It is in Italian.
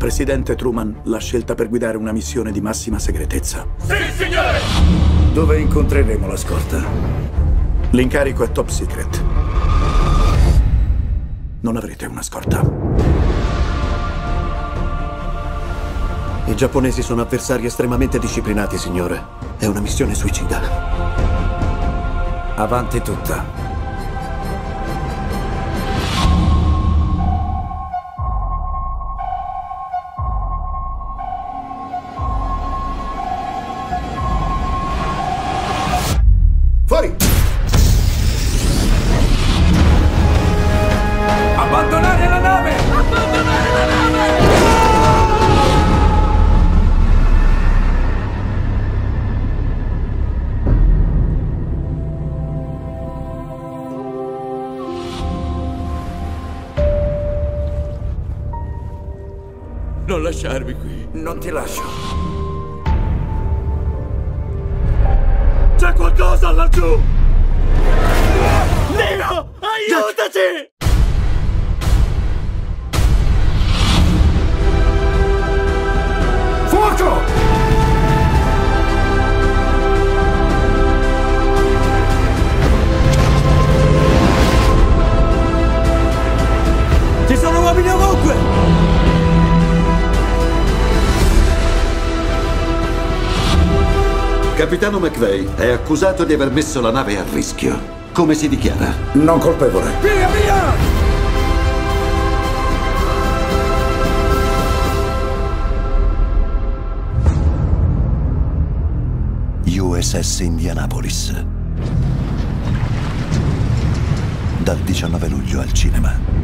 presidente Truman l'ha scelta per guidare una missione di massima segretezza. Sì, signore! Dove incontreremo la scorta? L'incarico è top secret. Non avrete una scorta. I giapponesi sono avversari estremamente disciplinati, signore. È una missione suicida. Avanti tutta. Fuori! Abbandonare la nave! Abbandonare la nave! Non lasciarmi qui. Non ti lascio. C'è qualcosa laggiù! Nino, aiutaci! Fuoco! Ci sono uomini ovunque! Capitano McVeigh è accusato di aver messo la nave a rischio. Come si dichiara? Non colpevole. Via, via! USS Indianapolis. Dal 19 luglio al cinema.